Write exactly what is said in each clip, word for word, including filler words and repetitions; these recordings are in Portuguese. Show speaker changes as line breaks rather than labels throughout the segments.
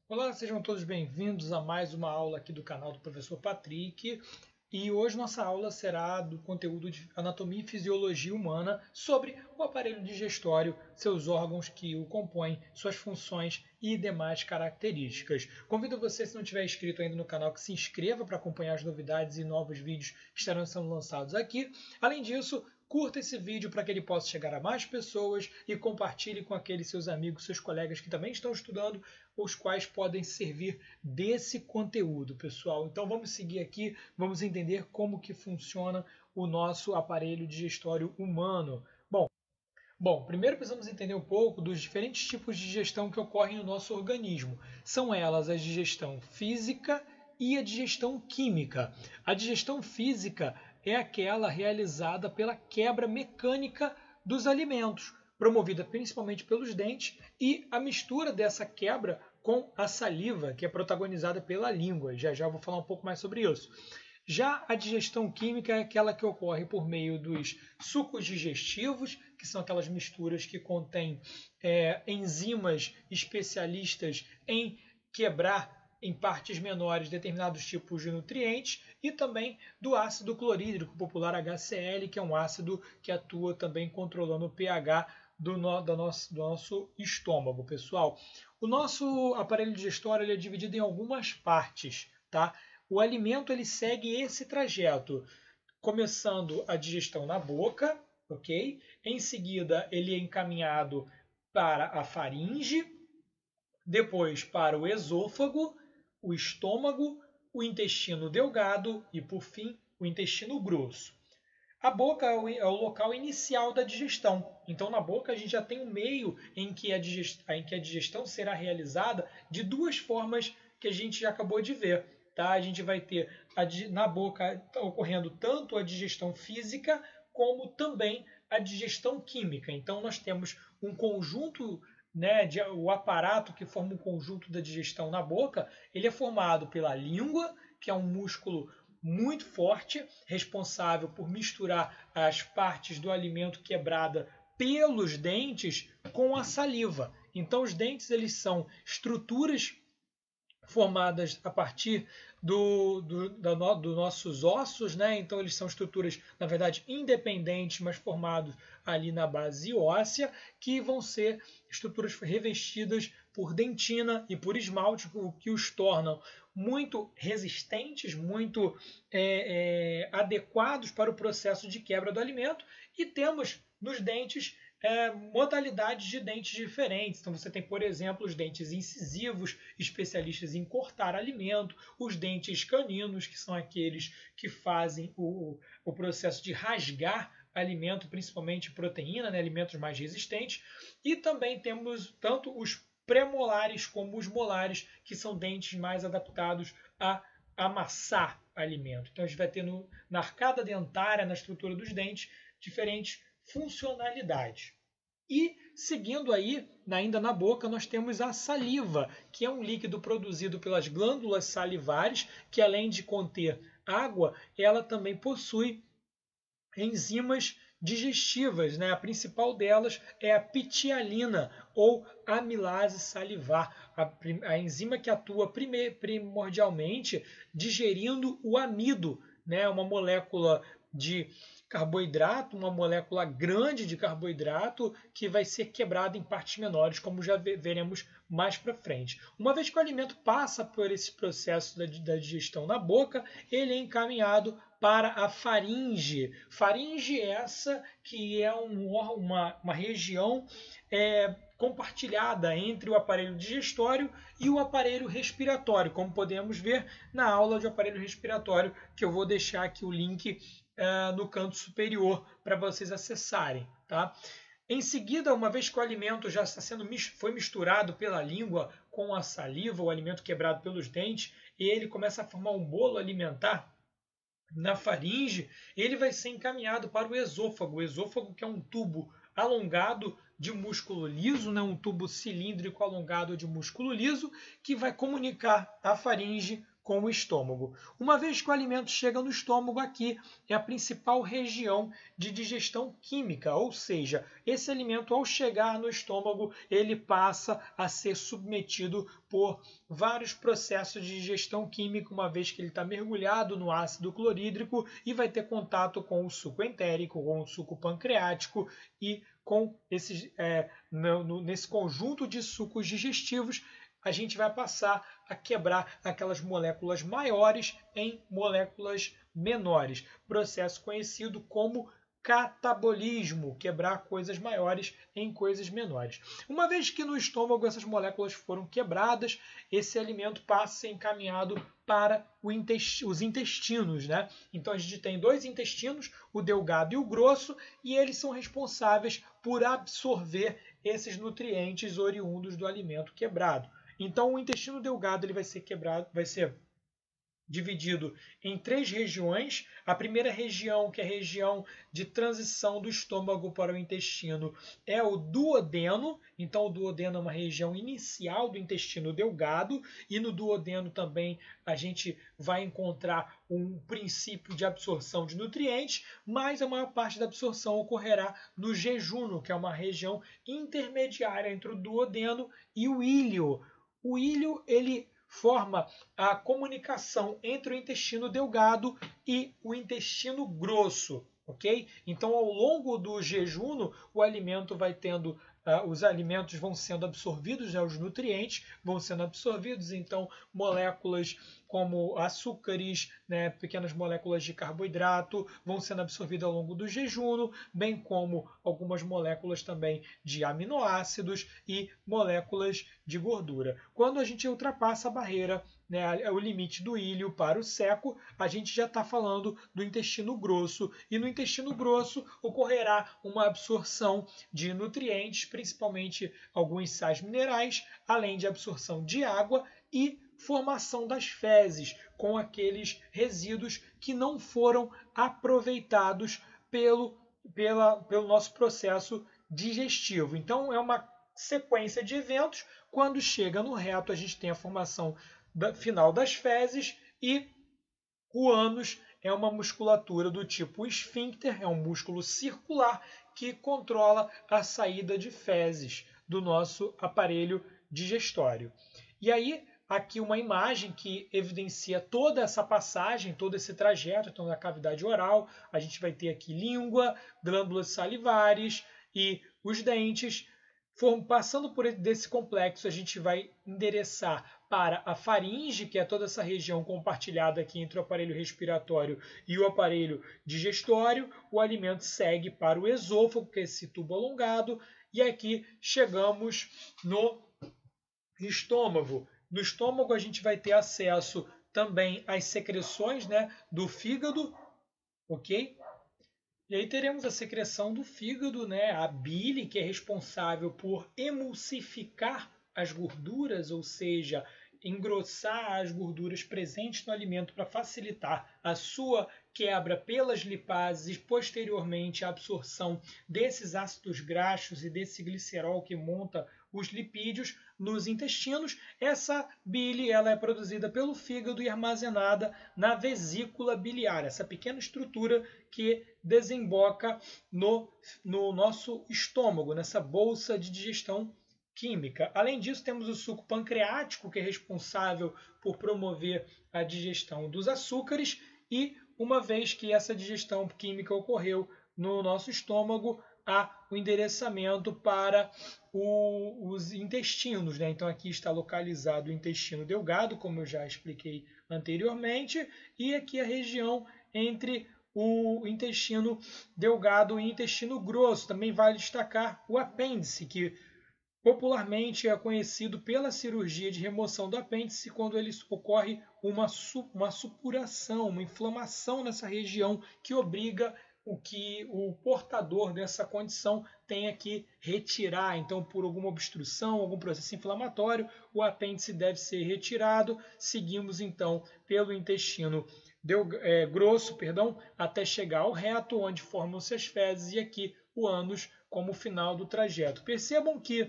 Olá, sejam todos bem-vindos a mais uma aula aqui do canal do professor Patrick. E hoje nossa aula será do conteúdo de Anatomia e Fisiologia Humana sobre o aparelho digestório, seus órgãos que o compõem, suas funções e demais características. Convido você, se não tiver inscrito ainda no canal, que se inscreva para acompanhar as novidades e novos vídeos que estarão sendo lançados aqui. Além disso, curta esse vídeo para que ele possa chegar a mais pessoas e compartilhe com aqueles seus amigos, seus colegas que também estão estudando, os quais podem servir desse conteúdo, pessoal. Então vamos seguir aqui, vamos entender como que funciona o nosso aparelho digestório humano. Bom, bom, primeiro precisamos entender um pouco dos diferentes tipos de digestão que ocorrem no nosso organismo. São elas a digestão física e a digestão química. A digestão física é aquela realizada pela quebra mecânica dos alimentos, promovida principalmente pelos dentes, e a mistura dessa quebra com a saliva, que é protagonizada pela língua. Já já vou falar um pouco mais sobre isso. Já a digestão química é aquela que ocorre por meio dos sucos digestivos, que são aquelas misturas que contêm é, enzimas especialistas em quebrar em partes menores determinados tipos de nutrientes, e também do ácido clorídrico, popular H C L, que é um ácido que atua também controlando o pH do, no, do, nosso, do nosso estômago, pessoal. O nosso aparelho digestório ele é dividido em algumas partes, tá? O alimento ele segue esse trajeto, começando a digestão na boca, ok? Em seguida ele é encaminhado para a faringe, depois para o esôfago, o estômago, o intestino delgado e, por fim, o intestino grosso. A boca é o local inicial da digestão. Então, na boca, a gente já tem um meio em que a digestão, em que a digestão será realizada de duas formas que a gente já acabou de ver. Tá? A gente vai ter a, na boca ocorrendo tanto a digestão física como também a digestão química. Então, nós temos um conjunto, né, de, o aparato que forma o conjunto da digestão na boca, ele é formado pela língua, que é um músculo muito forte, responsável por misturar as partes do alimento quebrada pelos dentes com a saliva. Então, os dentes eles são estruturas formadas a partir do, do, da no, dos nossos ossos, né? Então eles são estruturas, na verdade, independentes, mas formados ali na base óssea, que vão ser estruturas revestidas por dentina e por esmalte, o que os tornam muito resistentes, muito é, é, adequados para o processo de quebra do alimento. E temos nos dentes É, modalidades de dentes diferentes. Então você tem, por exemplo, os dentes incisivos, especialistas em cortar alimento, os dentes caninos, que são aqueles que fazem o, o processo de rasgar alimento, principalmente proteína, né, alimentos mais resistentes. E também temos tanto os premolares como os molares, que são dentes mais adaptados a amassar alimento. Então a gente vai ter no, na arcada dentária, na estrutura dos dentes, diferentes funcionalidade. E seguindo aí, ainda na boca, nós temos a saliva, que é um líquido produzido pelas glândulas salivares, que além de conter água, ela também possui enzimas digestivas, né? A principal delas é a pitialina ou amilase salivar, a, a enzima que atua prime, primordialmente digerindo o amido, né? Uma molécula de carboidrato, uma molécula grande de carboidrato que vai ser quebrada em partes menores, como já veremos mais para frente. Uma vez que o alimento passa por esse processo da, da digestão na boca, ele é encaminhado para a faringe. Faringe essa que é um, uma, uma região é, compartilhada entre o aparelho digestório e o aparelho respiratório, como podemos ver na aula de aparelho respiratório, que eu vou deixar aqui o link Uh, no canto superior para vocês acessarem, tá? Em seguida, uma vez que o alimento já está sendo foi misturado pela língua com a saliva, o alimento quebrado pelos dentes, e ele começa a formar um bolo alimentar na faringe, ele vai ser encaminhado para o esôfago. O esôfago, que é um tubo alongado de músculo liso, né? Um tubo cilíndrico alongado de músculo liso, que vai comunicar a faringe com o estômago. Uma vez que o alimento chega no estômago, aqui é a principal região de digestão química, ou seja, esse alimento, ao chegar no estômago, ele passa a ser submetido por vários processos de digestão química, uma vez que ele está mergulhado no ácido clorídrico e vai ter contato com o suco entérico, com o suco pancreático e com esses, é, no, no, nesse conjunto de sucos digestivos, a gente vai passar a quebrar aquelas moléculas maiores em moléculas menores. Processo conhecido como catabolismo, quebrar coisas maiores em coisas menores. Uma vez que no estômago essas moléculas foram quebradas, esse alimento passa a ser encaminhado para intest os intestinos, né? Então a gente tem dois intestinos, o delgado e o grosso, e eles são responsáveis por absorver esses nutrientes oriundos do alimento quebrado. Então o intestino delgado ele vai ser quebrado, vai ser dividido em três regiões. A primeira região, que é a região de transição do estômago para o intestino, é o duodeno. Então, o duodeno é uma região inicial do intestino delgado, e no duodeno também a gente vai encontrar um princípio de absorção de nutrientes, mas a maior parte da absorção ocorrerá no jejuno, que é uma região intermediária entre o duodeno e o íleo. O íleo, ele forma a comunicação entre o intestino delgado e o intestino grosso, ok? Então, ao longo do jejuno, o alimento vai tendo, uh, os alimentos vão sendo absorvidos, né, os nutrientes vão sendo absorvidos, então moléculas como açúcares, né, pequenas moléculas de carboidrato vão sendo absorvidas ao longo do jejuno, bem como algumas moléculas também de aminoácidos e moléculas de gordura. Quando a gente ultrapassa a barreira, né, o limite do íleo para o seco, a gente já está falando do intestino grosso, e no intestino grosso ocorrerá uma absorção de nutrientes, principalmente alguns sais minerais, além de absorção de água e formação das fezes, com aqueles resíduos que não foram aproveitados pelo, pela, pelo nosso processo digestivo. Então, é uma sequência de eventos. Quando chega no reto, a gente tem a formação da, final das fezes, e o ânus é uma musculatura do tipo esfíncter, é um músculo circular que controla a saída de fezes do nosso aparelho digestório. E aí, aqui uma imagem que evidencia toda essa passagem, todo esse trajeto. Então, na cavidade oral, a gente vai ter aqui língua, glândulas salivares e os dentes. Passando por desse complexo, a gente vai endereçar para a faringe, que é toda essa região compartilhada aqui entre o aparelho respiratório e o aparelho digestório. O alimento segue para o esôfago, que é esse tubo alongado, e aqui chegamos no estômago. No estômago, a gente vai ter acesso também às secreções, né, do fígado, ok? E aí teremos a secreção do fígado, né, a bile, que é responsável por emulsificar as gorduras, ou seja, engrossar as gorduras presentes no alimento para facilitar a sua quebra pelas lipases e posteriormente a absorção desses ácidos graxos e desse glicerol que monta os lipídios nos intestinos. Essa bile ela é produzida pelo fígado e armazenada na vesícula biliar, essa pequena estrutura que desemboca no, no nosso estômago, nessa bolsa de digestão química. Além disso, temos o suco pancreático, que é responsável por promover a digestão dos açúcares, e uma vez que essa digestão química ocorreu no nosso estômago, há o endereçamento para o, os intestinos, né? Então aqui está localizado o intestino delgado, como eu já expliquei anteriormente, e aqui a região entre o intestino delgado e intestino grosso. Também vale destacar o apêndice, que popularmente é conhecido pela cirurgia de remoção do apêndice, quando ele ocorre uma, uma supuração, uma inflamação nessa região que obriga o que o portador dessa condição tenha que retirar. Então, por alguma obstrução, algum processo inflamatório, o apêndice deve ser retirado. Seguimos, então, pelo intestino Deu, é, grosso, perdão, até chegar ao reto, onde formam-se as fezes, e aqui o ânus como final do trajeto. Percebam que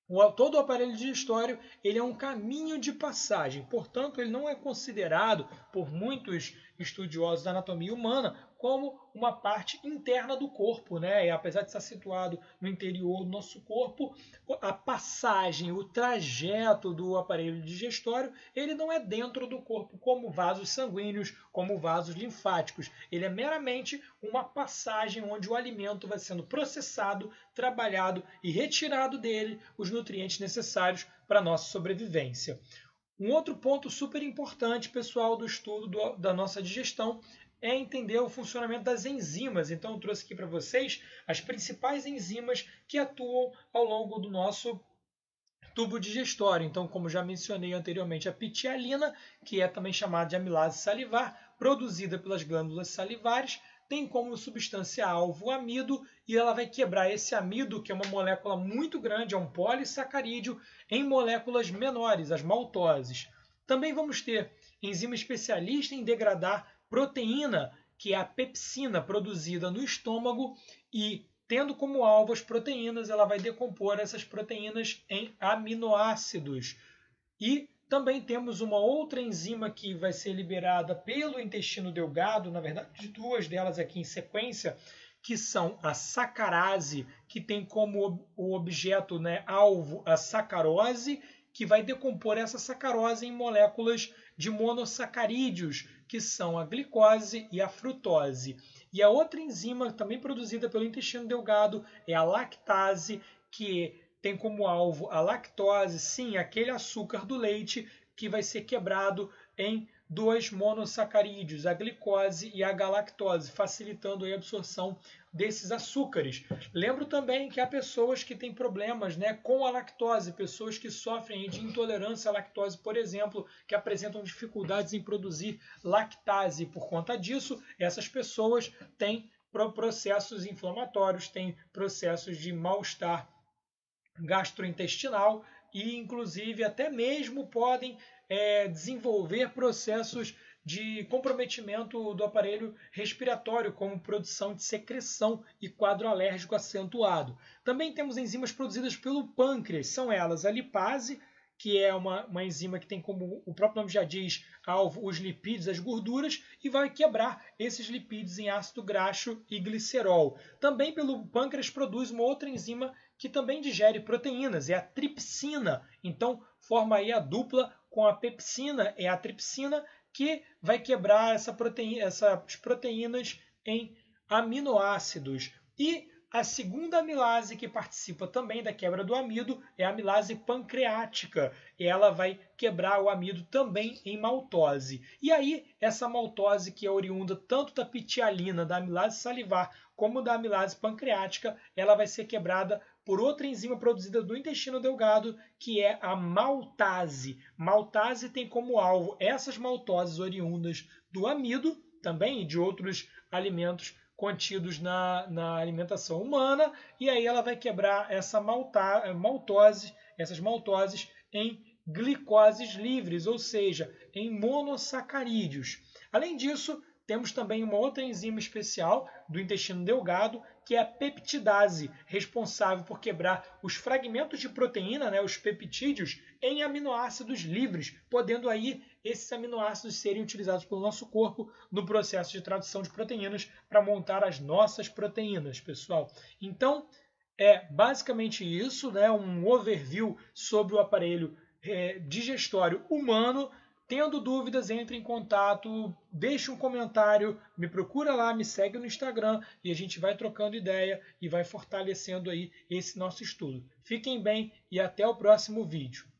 O, todo o aparelho digestório ele é um caminho de passagem, portanto, ele não é considerado por muitos estudiosos da anatomia humana como uma parte interna do corpo, né? E apesar de estar situado no interior do nosso corpo, a passagem, o trajeto do aparelho digestório, ele não é dentro do corpo como vasos sanguíneos, como vasos linfáticos. Ele é meramente uma passagem onde o alimento vai sendo processado, trabalhado e retirado dele os nutrientes necessários para a nossa sobrevivência. Um outro ponto super importante, pessoal, do estudo do, da nossa digestão é entender o funcionamento das enzimas. Então, eu trouxe aqui para vocês as principais enzimas que atuam ao longo do nosso tubo digestório. Então, como já mencionei anteriormente, a pitialina, que é também chamada de amilase salivar, produzida pelas glândulas salivares, tem como substância-alvo o amido, e ela vai quebrar esse amido, que é uma molécula muito grande, é um polissacarídeo, em moléculas menores, as maltoses. Também vamos ter enzima especialista em degradar proteína, que é a pepsina, produzida no estômago, e tendo como alvo as proteínas, ela vai decompor essas proteínas em aminoácidos. E também temos uma outra enzima que vai ser liberada pelo intestino delgado, na verdade, duas delas aqui em sequência, que são a sacarase, que tem como o objeto, né, alvo a sacarose, que vai decompor essa sacarose em moléculas de monossacarídeos, que são a glicose e a frutose. E a outra enzima, também produzida pelo intestino delgado, é a lactase, que tem como alvo a lactose, sim, aquele açúcar do leite que vai ser quebrado em dois monossacarídeos, a glicose e a galactose, facilitando a absorção desses açúcares. Lembro também que há pessoas que têm problemas, né, com a lactose, pessoas que sofrem de intolerância à lactose, por exemplo, que apresentam dificuldades em produzir lactase. Por conta disso, essas pessoas têm processos inflamatórios, têm processos de mal-estar gastrointestinal e, inclusive, até mesmo podem é, desenvolver processos de comprometimento do aparelho respiratório, como produção de secreção e quadro alérgico acentuado. Também temos enzimas produzidas pelo pâncreas, são elas a lipase, que é uma, uma enzima que tem como o próprio nome já diz, alvo os lipídios, as gorduras, e vai quebrar esses lipídios em ácido graxo e glicerol. Também pelo pâncreas produz uma outra enzima que também digere proteínas, é a tripsina. Então, forma aí a dupla com a pepsina, é a tripsina, que vai quebrar essa proteína, essas proteínas em aminoácidos. E a segunda amilase que participa também da quebra do amido é a amilase pancreática. Ela vai quebrar o amido também em maltose. E aí, essa maltose, que é oriunda tanto da pitialina, da amilase salivar, como da amilase pancreática, ela vai ser quebrada por outra enzima produzida do intestino delgado, que é a maltase. Maltase tem como alvo essas maltoses oriundas do amido, também e de outros alimentos contidos na, na alimentação humana, e aí ela vai quebrar essa malta, maltose, essas maltoses em glicoses livres, ou seja, em monossacarídeos. Além disso, temos também uma outra enzima especial do intestino delgado, que é a peptidase, responsável por quebrar os fragmentos de proteína, né, os peptídeos, em aminoácidos livres, podendo aí esses aminoácidos serem utilizados pelo nosso corpo no processo de tradução de proteínas para montar as nossas proteínas, pessoal. Então, é basicamente isso, né, um overview sobre o aparelho é, digestório humano. Tendo dúvidas, entre em contato, deixe um comentário, me procura lá, me segue no Instagram e a gente vai trocando ideia e vai fortalecendo aí esse nosso estudo. Fiquem bem e até o próximo vídeo.